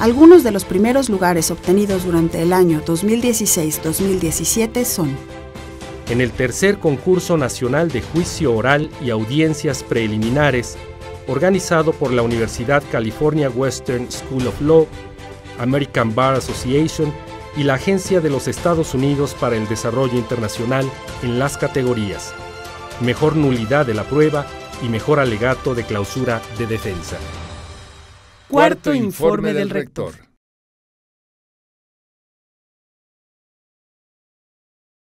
Algunos de los primeros lugares obtenidos durante el año 2016-2017 son: en el tercer concurso nacional de juicio oral y audiencias preliminares, organizado por la Universidad California Western School of Law, American Bar Association y la Agencia de los Estados Unidos para el Desarrollo Internacional en las categorías Mejor nulidad de la prueba y Mejor alegato de clausura de defensa. Cuarto informe del rector.